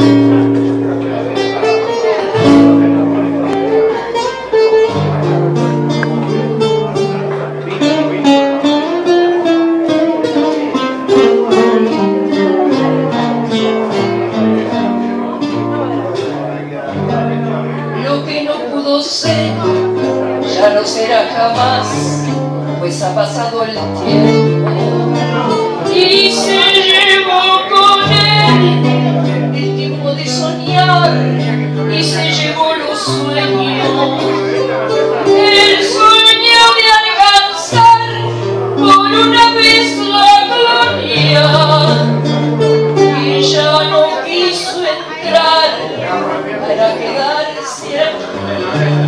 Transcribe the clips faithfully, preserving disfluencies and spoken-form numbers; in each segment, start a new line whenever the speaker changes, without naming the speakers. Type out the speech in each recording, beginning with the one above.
Ya no será jamás, pues ha pasado el tiempo y se llevó con él el tiempo de soñar y se llevó los sueños, el sueño de alcanzar por una vez la gloria, y ya no quiso entrar para quedarse aquí.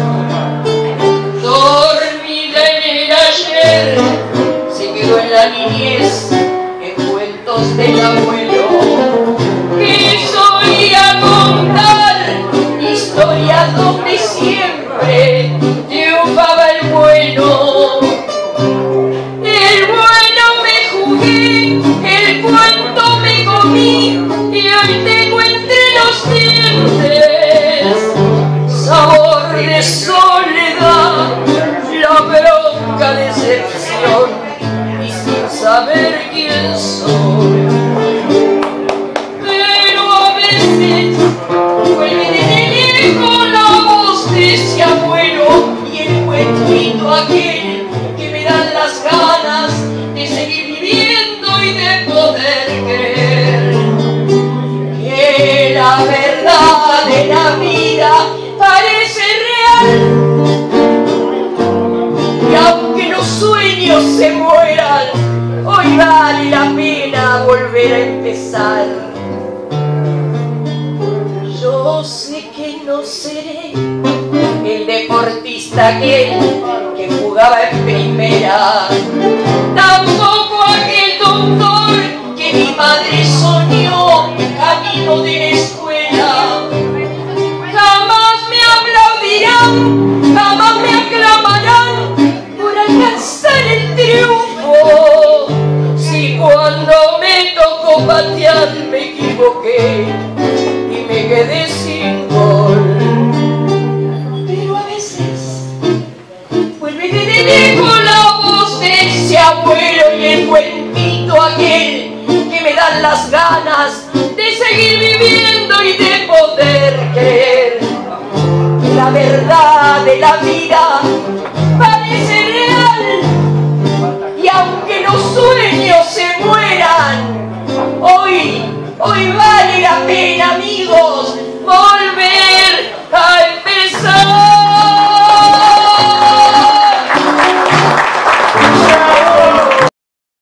Se quedó en la niñez, en cuentos del abuelo, que solía contar historias donde siempre triunfaba el bueno. El bueno me jugué, el cuento me comí, y hoy tengo entre los dientes sabor de soledad, la bronca decepción, y sin saber quién soy. Pero a veces vuelve de lejos la voz de ese abuelo y el cuentito aquel que me dan las ganas de seguir viviendo y de poder creer que la verdad de la vida parece real. Y aunque los sueños se mueran, hoy vale la pena volver a empezar. Yo sé que no seré el deportista aquel que jugaba en primera, tampoco aquel doctor que mi madre soñó camino de la escuela. Jamás me aplaudirán, jamás me aclamarán por alcanzar el triunfo, si cuando me tocó patear me equivoqué y me quedé sin gol. Pero a veces vuelve de lejos la voz de ese abuelo y el cuentito aquel que me dan las ganas de seguir viviendo y de poder creer. La verdad de la vida parece real, y aunque los sueños se mueran, hoy, hoy vale la pena, amigo.